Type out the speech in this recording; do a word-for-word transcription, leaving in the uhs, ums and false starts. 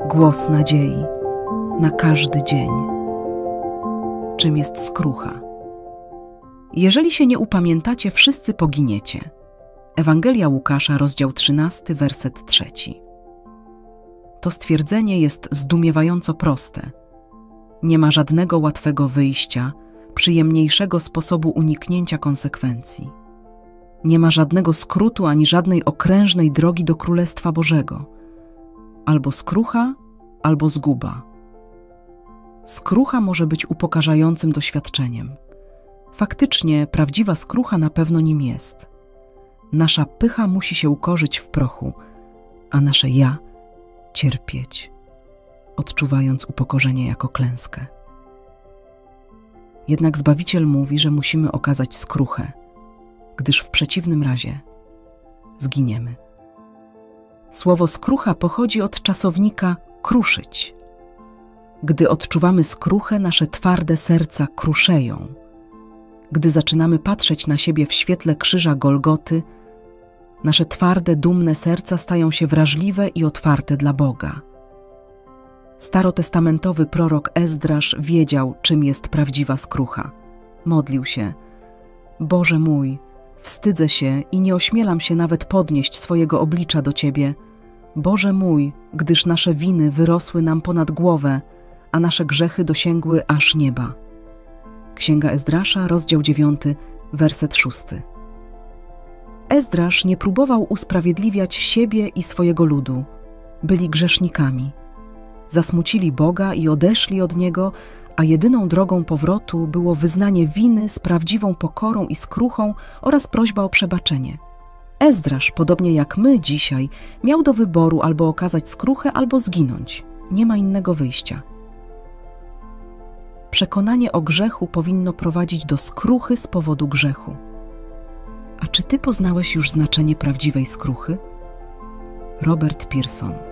Głos nadziei na każdy dzień. Czym jest skrucha? Jeżeli się nie upamiętacie, wszyscy poginiecie. Ewangelia Łukasza, rozdział trzynasty, werset trzeci. To stwierdzenie jest zdumiewająco proste. Nie ma żadnego łatwego wyjścia, przyjemniejszego sposobu uniknięcia konsekwencji. Nie ma żadnego skrótu ani żadnej okrężnej drogi do Królestwa Bożego. Albo skrucha, albo zguba. Skrucha może być upokarzającym doświadczeniem. Faktycznie prawdziwa skrucha na pewno nim jest. Nasza pycha musi się ukorzyć w prochu, a nasze ja cierpieć, odczuwając upokorzenie jako klęskę. Jednak Zbawiciel mówi, że musimy okazać skruchę, gdyż w przeciwnym razie zginiemy. Słowo skrucha pochodzi od czasownika kruszyć. Gdy odczuwamy skruchę, nasze twarde serca kruszeją. Gdy zaczynamy patrzeć na siebie w świetle krzyża Golgoty, nasze twarde, dumne serca stają się wrażliwe i otwarte dla Boga. Starotestamentowy prorok Ezdrasz wiedział, czym jest prawdziwa skrucha. Modlił się: Boże mój, wstydzę się i nie ośmielam się nawet podnieść swojego oblicza do Ciebie. Boże mój, gdyż nasze winy wyrosły nam ponad głowę, a nasze grzechy dosięgły aż nieba. Księga Ezdrasza, rozdział dziewiąty, werset szósty. Ezdrasz nie próbował usprawiedliwiać siebie i swojego ludu. Byli grzesznikami. Zasmucili Boga i odeszli od Niego, a jedyną drogą powrotu było wyznanie winy z prawdziwą pokorą i skruchą oraz prośba o przebaczenie. Ezdrasz, podobnie jak my dzisiaj, miał do wyboru albo okazać skruchę, albo zginąć. Nie ma innego wyjścia. Przekonanie o grzechu powinno prowadzić do skruchy z powodu grzechu. A czy ty poznałeś już znaczenie prawdziwej skruchy? Robert Pierson.